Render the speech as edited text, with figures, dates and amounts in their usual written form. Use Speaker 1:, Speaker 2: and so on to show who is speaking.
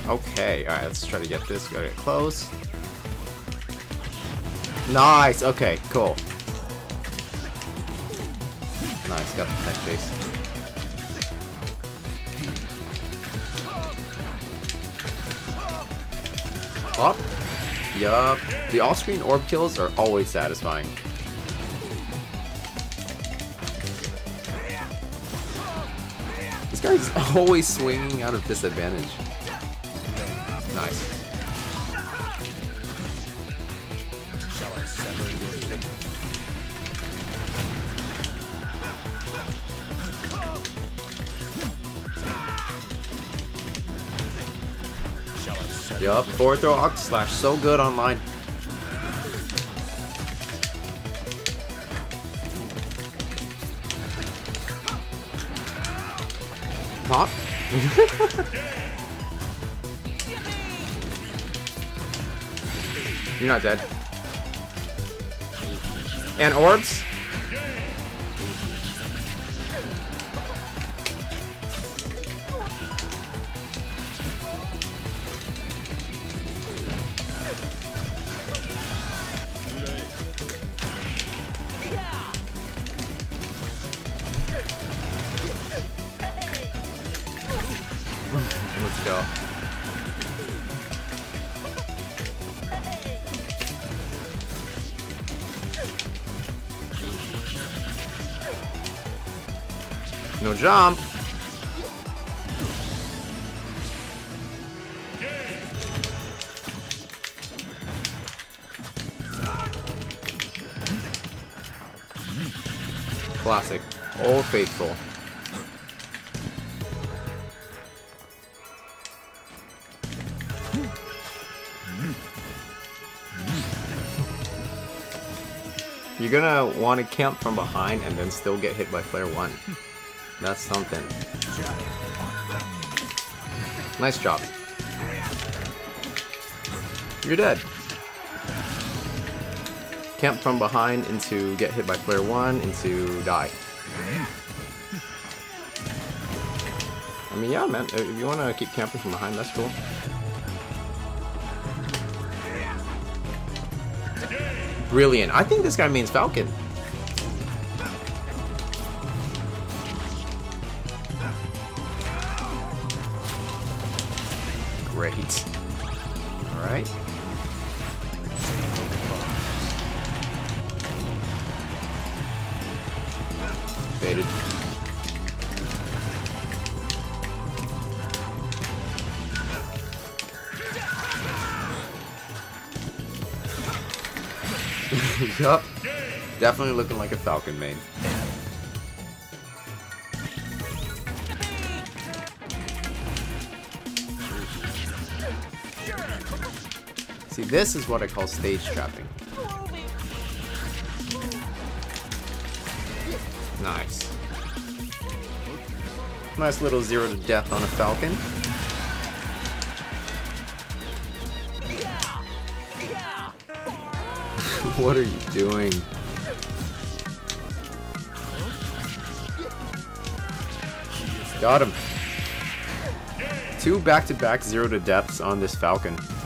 Speaker 1: Okay, alright, let's try to get this. Gotta get close. Nice, okay, cool. Nice, got the tech chase. Up. Yup. The off-screen orb kills are always satisfying. This guy's always swinging out of disadvantage. Nice. Yup, forward throw Octa Slash, so good online. Pop. You're not dead. And orbs. Let's go. No jump. Classic. Old Faithful. You're gonna want to camp from behind and then still get hit by Flare 1. That's something. Nice job. You're dead. Camp from behind into get hit by Flare 1 into die. I mean, yeah, man. If you want to keep camping from behind, that's cool. Brilliant. I think this guy means Falcon. Great. Alright. Baited. Yup. Definitely looking like a Falcon main. See, this is what I call stage trapping. Nice. Nice little 0 to death on a Falcon. What are you doing? Got him. 2 back-to-back 0 to deaths on this Falcon.